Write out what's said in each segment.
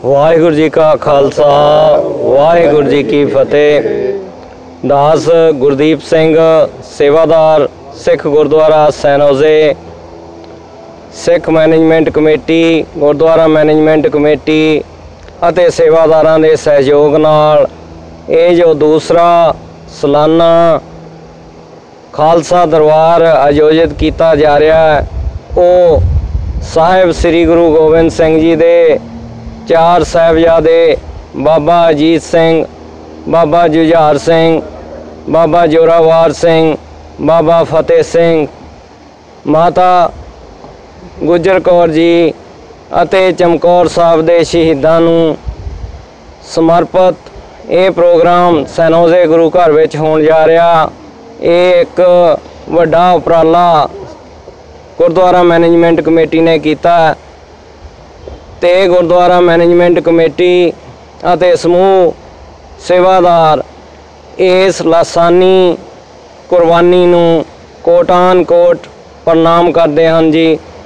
वाहिगुरू जी का खालसा वाहिगुरू जी की फतेह। दास गुरदीप सिंह सेवादार Sikh gurdwara San Jose Sikh management committee gurdwara management committee ਅਤੇ सेवादारां ਦੇ सहयोग नाल ਇਹ जो दूसरा सालाना खालसा दरबार आयोजित किया जा रहा है वो साहिब श्री गुरु गोबिंद सिंह जी दे चार साहिबजादे बाबा अजीत सिंह, बाबा जुझार सिंह, बाबा जोरावर सिंह, बाबा फतेह सिंह, माता गुजर कौर जी ਅਤੇ चमकौर साहब ਦੇ शहीदां ਨੂੰ समर्पित ਇਹ प्रोग्राम सैनोजे गुरु घर ਵਿੱਚ ਹੋਣ ਜਾ ਰਿਹਾ। ਇਹ ਇੱਕ ਵੱਡਾ ਉਪਰਾਲਾ गुरुद्वारा मैनेजमेंट कमेटी ने किया ते गुरुद्वारा मैनेजमेंट कमेटी ਅਤੇ समूह सेवादार इस लासानी कुर्बानी नूं कोटान कोट प्रणाम करते हैं जी।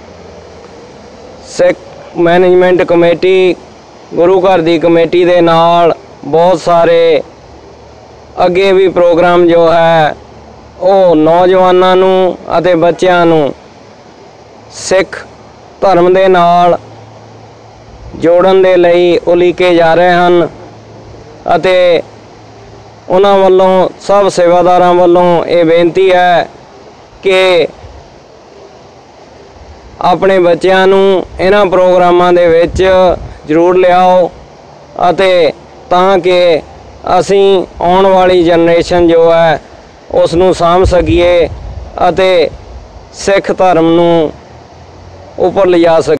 सिख मैनेजमेंट कमेटी गुरु घर की कमेटी दे नाल बहुत सारे अगे भी प्रोग्राम जो है वो नौजवानों नूं अते बच्चों नूं सिख धर्म दे नाल जोड़न दे लई उलीके जा रहे हैं अते उन्हां वल्लों सब सेवादारां वल्लों ये बेनती है कि अपने बच्चों नूं इन्हां प्रोग्रामां दे विच जरूर लियाओ अते तां कि असीं आउण वाली जनरेशन जो है उस नूं साਂਭ सकीए अते सिख धर्म नूं उपर लिजा सकीए।